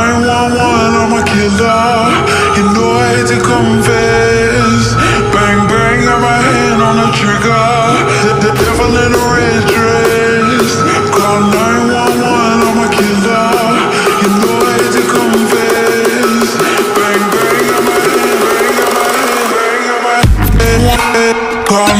911, I'm a killer. You know I hate to confess. Bang, bang, got my hand on the trigger. The devil in a red dress. Call 911, I'm a killer. You know I hate to confess. Bang, bang, got my hand, bang, got my hand, bang, got my hand. Call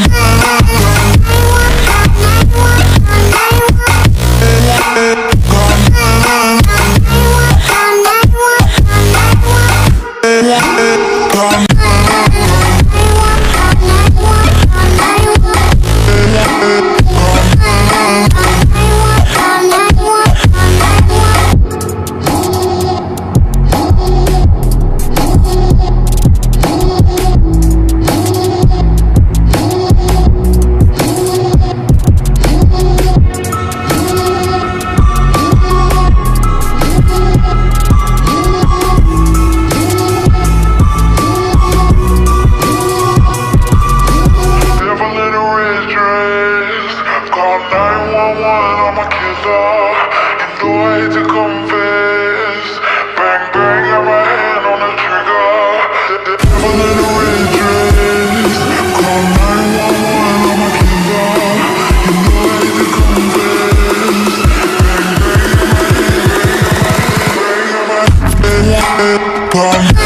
911, I'm a killer. You know I hate to confess. Bang, bang, got my hand on the trigger. The devil in a red dress. Call 911, I'm a killer. You know I hate to confess. Bang, bang, got my hand, bang, got my hand, bang, got my hand.